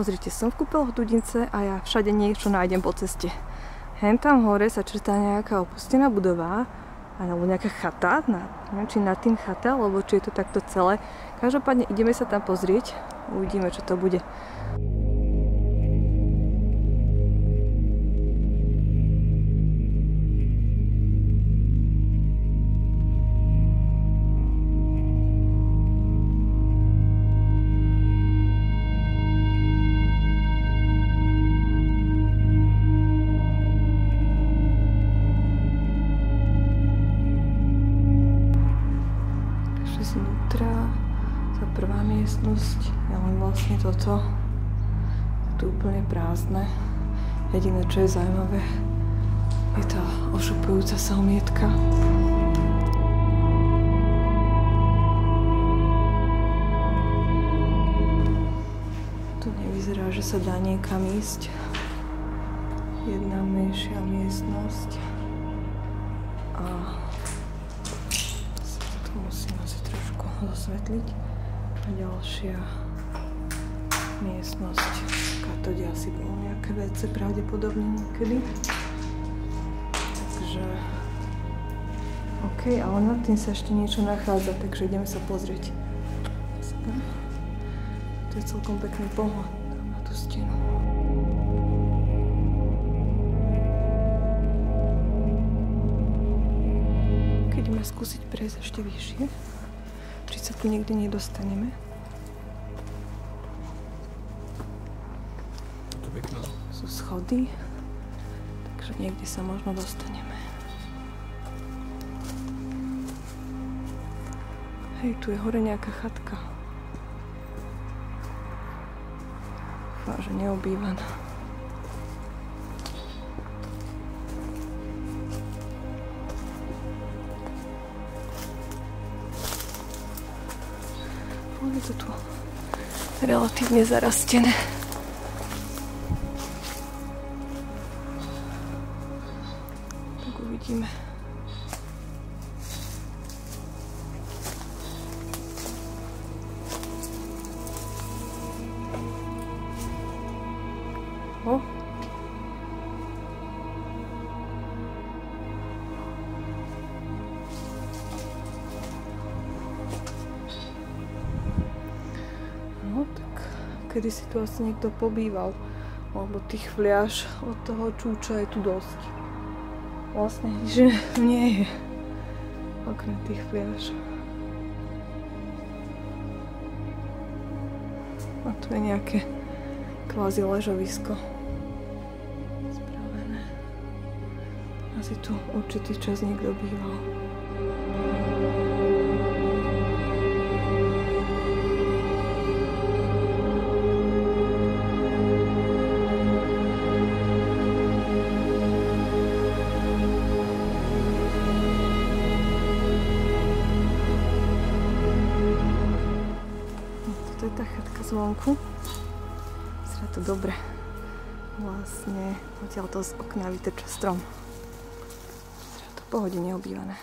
Pozrite, som v kúpeloch Dudince a ja všade niečo nájdem po ceste. Hen tam hore sa črtá nejaká opustená budova, alebo nejaká chata, neviem, či nad tým chata, alebo či je to takto celé. Každopádne ideme sa tam pozrieť, uvidíme, čo to bude. Znútra tá prvá miestnosť je len vlastne toto. Je tu úplne prázdne. Jediné, čo je zaujímavé, je tá ošupujúca salmietka. Tu nevyzerá, že sa dá niekam ísť. Jedna menšia miestnosť. A musím asi trošku zasvetliť. A ďalšia miestnosť. Takáto, kde asi bolo nejaké WC pravdepodobne niekedy. Takže OK, ale nad tým sa ešte niečo nachádza, takže ideme sa pozrieť. To je celkom pekný pohľad na tú stenu. Ideme skúsiť prejsť ešte vyššie. 30 niekde nedostaneme. Sú schody, takže niekde sa možno dostaneme. Hej, tu je hore nejaká chatka. Dúfam, že neobývaná. Je to tu relatívne zarastené. Tak uvidíme. Kedy si tu asi niekto pobýval, lebo tých fľaš od toho čúča je tu dosť. Vlastne nič nie je, okrem tých fľaš. A tu je nejaké kvázi ležovisko spravené. Asi tu určitý čas niekto býval. To je tá chatka zvonku. Vyzerá to dobre. Vlastne odtiaľto z okna vytrča strom. Vyzerá to v pohode neobývané.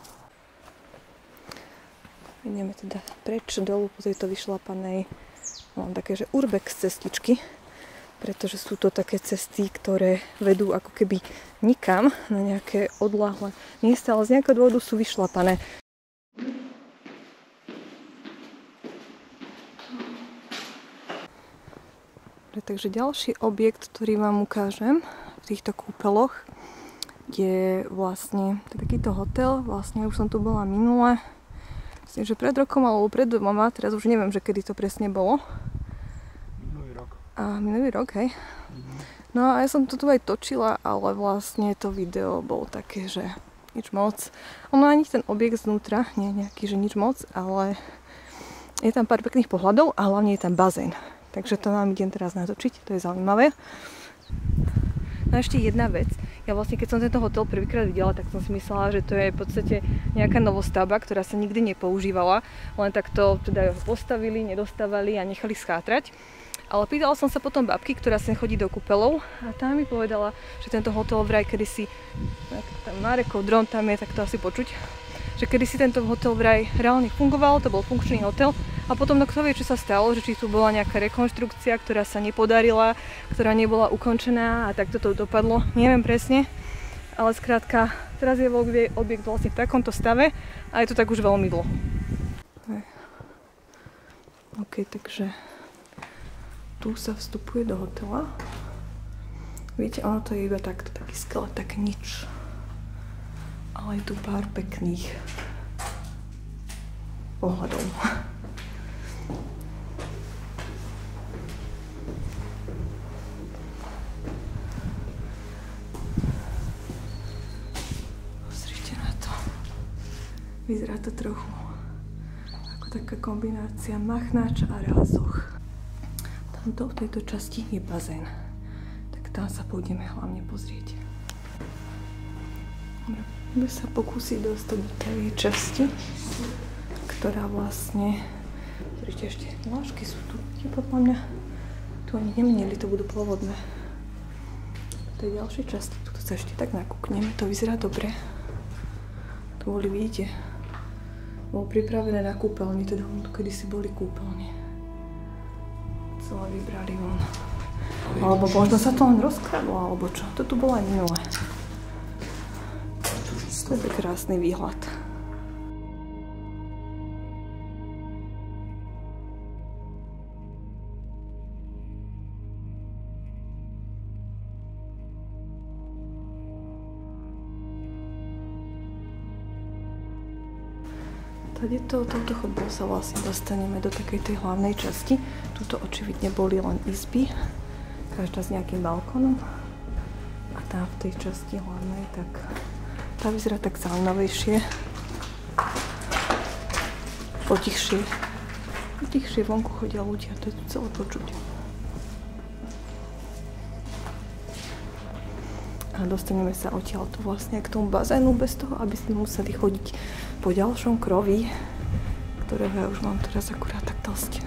Ideme teda preč dolu, po tejto vyšlapanej, mám také, že urbex cestičky, pretože sú to také cesty, ktoré vedú ako keby nikam na nejaké odľahlé miesta, ale z nejakého dôvodu sú vyšlapané. Takže ďalší objekt, ktorý vám ukážem v týchto kúpeloch, je vlastne takýto hotel. Vlastne už som tu bola minule. Myslím, že pred rokom alebo pred dvoma, teraz už neviem, že kedy to presne bolo. Minulý rok. Minulý rok, hej. No a ja som to tu aj točila, ale vlastne to video bolo také, že nič moc. Ono ani ten objekt znútra nie je nejaký, že nič moc, ale je tam pár pekných pohľadov a hlavne je tam bazén. Takže to vám idem teraz natočiť, to je zaujímavé. No a ešte jedna vec. Ja vlastne, keď som tento hotel prvýkrát videla, tak som si myslela, že to je v podstate nejaká novostavba, ktorá sa nikdy nepoužívala. Len takto teda postavili, nedostávali a nechali schátrať. Ale pýtala som sa potom babky, ktorá sem chodí do kúpeľov, a tá mi povedala, že tento hotel vraj kedysi, tam nárekol dron, tam je, tak to asi počuť, že kedysi tento hotel vraj reálne fungoval, to bol funkčný hotel A potom kto vie, čo sa stalo, že či tu bola nejaká rekonštrukcia, ktorá sa nepodarila, ktorá nebola ukončená a tak toto dopadlo. Neviem presne, ale skrátka, teraz je objekt vlastne v takomto stave a je to tak už veľmi dlho. OK, takže tu sa vstupuje do hotela. Viete, ono to je iba takto, taký skelet, tak nič. Ale je tu pár pekných pohľadov. Pozrite na to. Vyzerá to trochu ako taká kombinácia machnáča a rázoch. Tamto v tejto časti je bazén. Tak tam sa pôjdeme hlavne pozrieť. Budeme sa pokúsiť dostať do tej časti, ktorá vlastne... Ešte dlážky sú tu, podľa mňa. Tu ani nemenili, to budú pôvodné. V tej ďalšej časti, tu sa ešte tak nakúkneme, to vyzerá dobre. Tu boli, vidíte, bolo pripravené na kúpeľni, teda tu kedysi boli kúpeľne. Celé vybrali von. Alebo možno sa to len rozkradlo, alebo čo, to tu bolo aj minulé. To je krásny výhľad. Touto chodbou sa vlastne dostaneme do takej tej hlavnej časti. Tuto očividne boli len izby, každá s nejakým balkónom. A tam v tej časti hlavnej, tak tá vyzerá tak zaujímavejšie. Potichšie vonku chodia ľudia, to je tu celé počuť. A dostaneme sa odtiaľ tu vlastne k tomu bazénu bez toho, aby sme museli chodiť po ďalšom kroví, ktorého ja už mám teraz akurát tak dosť.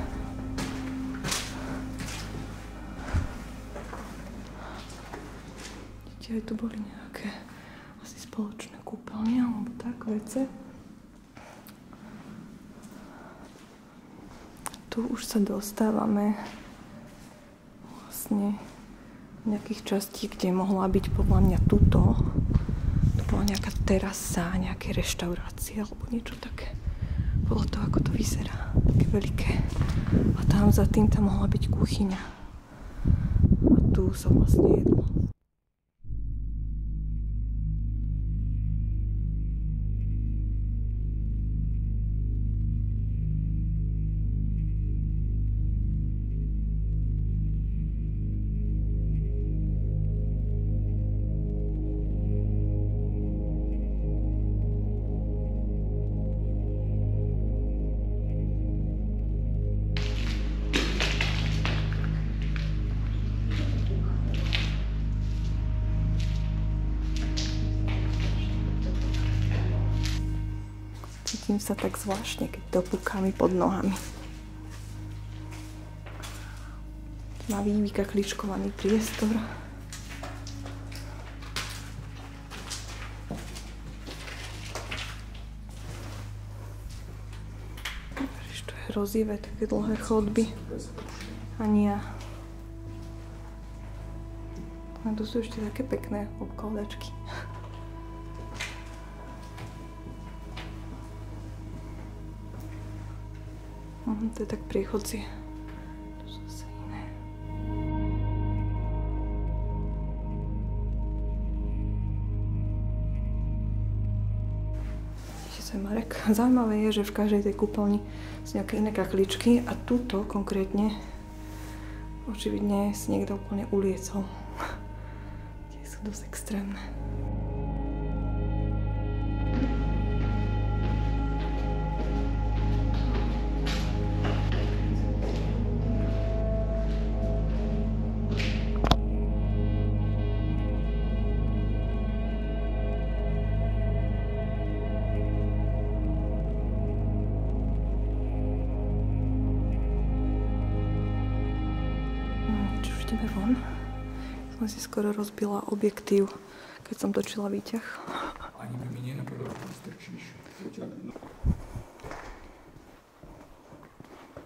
Vidíte, aj tu boli nejaké asi spoločné kúpeľne alebo tak vece. Tu už sa dostávame vlastne nejakých častí, kde mohla byť podľa mňa tuto. To bola nejaká terasa, nejaké reštaurácie alebo niečo také. Bolo to, ako to vyzerá. Také veľké. A tam za tým tam mohla byť kuchyňa. A tu sa vlastne jedlo. Cítim sa tak zvláštne, keď dopúka mi pod nohami. Tmavý, vykakličkovaný priestor. Ježiš, to je hrozivé, také dlhé chodby. Ani ja. A tu sú ešte také pekné obkladačky. To je tak priechodzi. Tu sú zase iné. Vidíte sa, Marek? Zaujímavé je, že v každej tej kúpeľni sú nejaké iné kakličky a túto konkrétne očividne si niekto úplne uliecol. Tie sú dosť extrémne. Ideme von. Som si skoro rozbila objektív, keď som točila výťah. Ani by mi nenapadlo, že tam strčíš.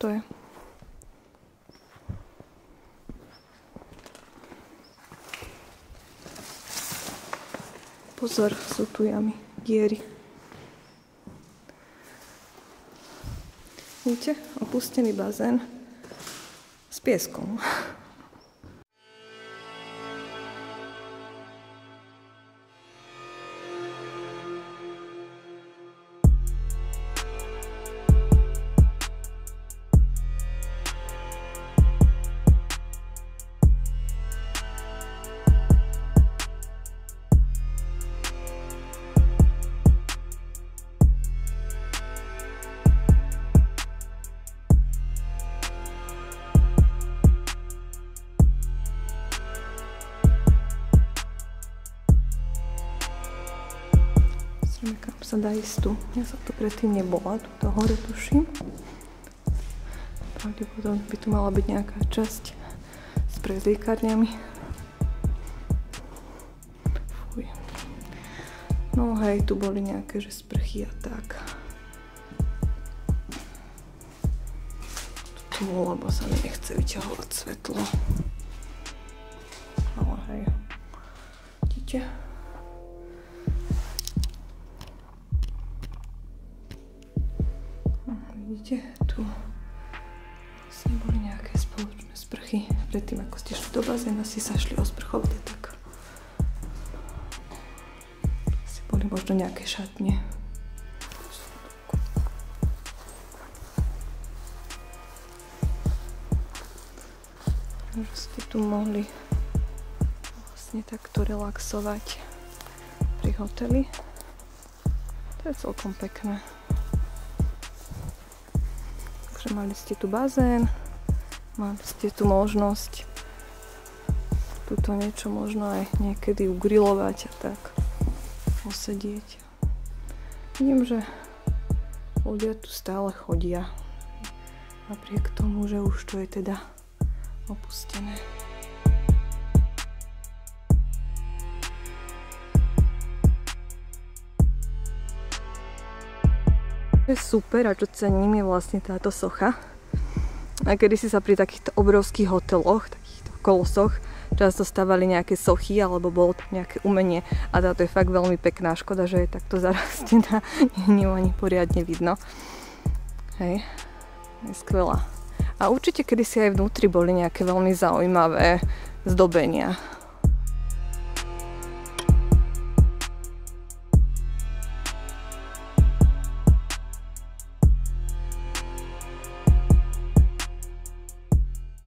to je. Pozor, sú tu jamy, diery. Vidíte? Opustený bazén s pieskom. Kam sa dá ísť tu. Ja som tu predtým nebola, tu hore tuším. Pravdepodobne by tu mala byť nejaká časť s prezlíkarňami. Fuj. No hej, tu boli nejaké že sprchy a tak. Tu lebo sa mi nechce vyťahovať svetlo. Ale hej. Vidíte? Vidíte, tu vlastne boli nejaké spoločné sprchy. Predtým, ako ste šli do bazéna, si sa šli osprchovať, tak asi boli možno nejaké šatne. Že ste tu mohli vlastne takto relaxovať pri hoteli. To je celkom pekné. Takže mali ste tu bazén, mali ste tu možnosť tuto niečo možno aj niekedy ugrilovať a tak posedieť. Vidím, že ľudia tu stále chodia, napriek tomu, že už to je teda opustené. Je super a čo cením je vlastne táto socha. A kedysi sa pri takýchto obrovských hoteloch, takýchto kolosoch často stavali nejaké sochy alebo bolo tam nejaké umenie a táto je fakt veľmi pekná. Škoda, že je takto zarastená, nie ju ani poriadne vidno. Hej, je skvelá. A určite kedysi aj vnútri boli nejaké veľmi zaujímavé zdobenia.